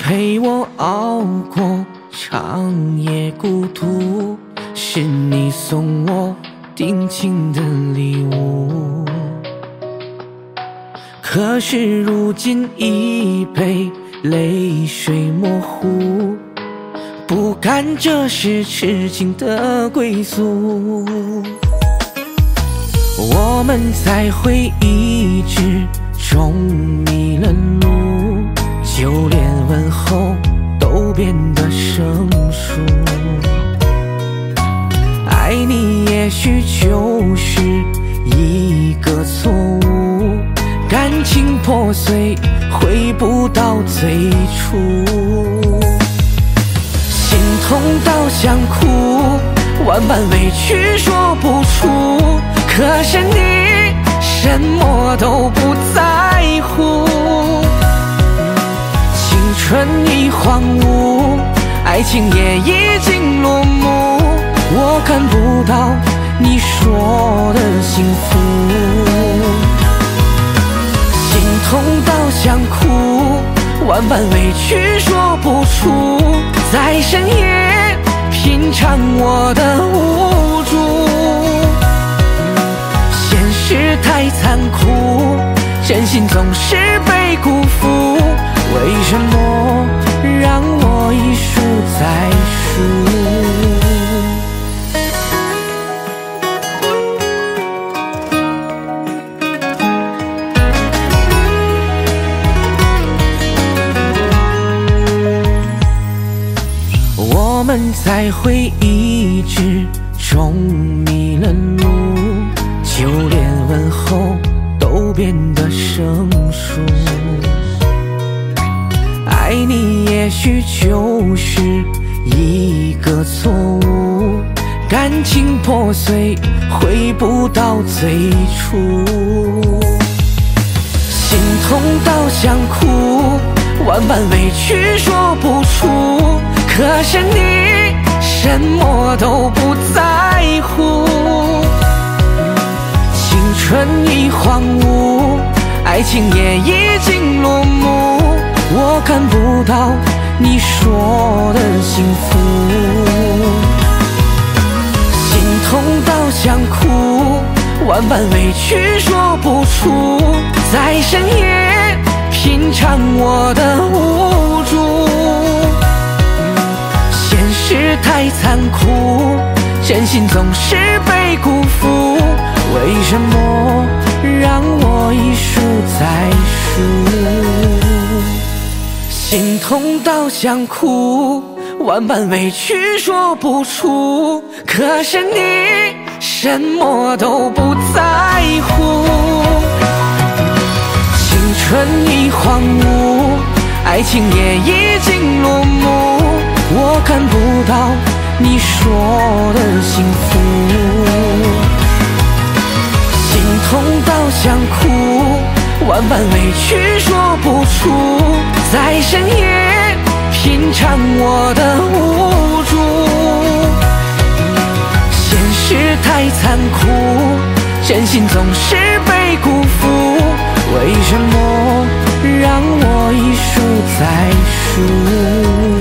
陪我熬过长夜孤独，是你送我定情的礼物。可是如今已被泪水模糊，不甘这是痴情的归宿。我们在回忆之中迷了路，就连问候都变得生疏。爱你也许就是一个错误，感情破碎回不到最初。心痛到想哭，万般委屈说不出，可是你什么都不在乎。青春已荒芜，爱情也已经落幕，我看不到你说的幸福。心痛到想哭，万般委屈说不出，在深夜品尝我的无助。现实太残酷，真心总是被辜负，为什么让我一输再输？我们在回忆之中迷了路，就连问候都变得生疏。爱你也许就是一个错误，感情破碎回不到最初。心痛到想哭，万般委屈说不出，可是你什么都不在乎。青春已荒芜，爱情也已经落幕，我看不到你说的幸福。心痛到想哭，万般委屈说不出，在深夜品尝我的无助。现实太残酷，真心总是被辜负，为什么让我一输再输？心痛到想哭，万般委屈说不出，可是你什么都不在乎。青春已荒芜，爱情也已经落幕，我看不到你说的幸福。心痛到想哭，万般委屈说不出，在深夜品尝我的无助。现实太残酷，真心总是被辜负，为什么让我一输再输？